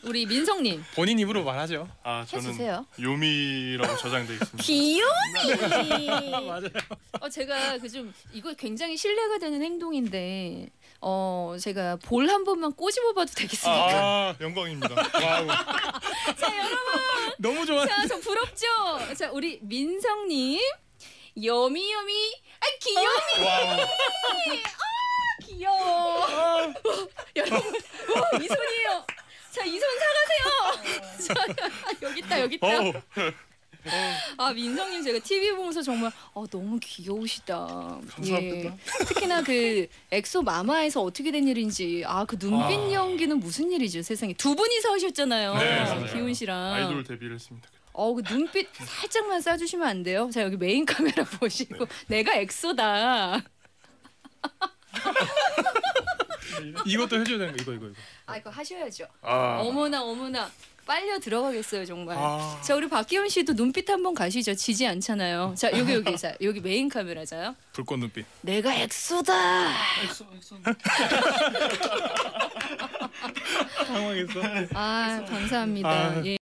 우리 민성님. 본인 입으로 말하죠. 아, 저는 해주세요. 요미라고 저장돼 있습니다. 귀요미. 맞아요. 제가 그 좀 이거 굉장히 신뢰가 되는 행동인데 제가 볼 한 번만 꼬집어봐도 되겠습니까? 아, 영광입니다. 와우. 자 여러분. 너무 좋아. 자, 저 부럽죠? 자, 우리 민성님. 여미여미. 아, 귀요미. 와우. 귀여워. 여러분, 이 손이에요. 자, 이 손 사가세요. 자, 여기 있다, 여기 있다. 아, 민성님 제가 TV 보면서 정말 너무 귀여우시다. 감사합니다. 예. 특히나 그 엑소 마마에서 어떻게 된 일인지 그 눈빛 연기는 무슨 일이죠, 세상에. 두 분이서 하셨잖아요. 네, 맞아요. 기훈 씨랑. 아이돌 데뷔를 했습니다. 그 눈빛 살짝만 쏴주시면 안 돼요? 자, 여기 메인 카메라 보시고 내가 엑소다. 이것도 해줘야 되는 거 이거. 이거 하셔야죠. 아. 어머나 빨려 들어가겠어요 정말. 자, 우리 박기훈 씨도 눈빛 한번 가시죠. 지지 않잖아요. 자, 여기 자, 여기 메인 카메라자요. 불꽃 눈빛. 내가 엑소다. 엑소. 당황했어. 감사합니다. 예.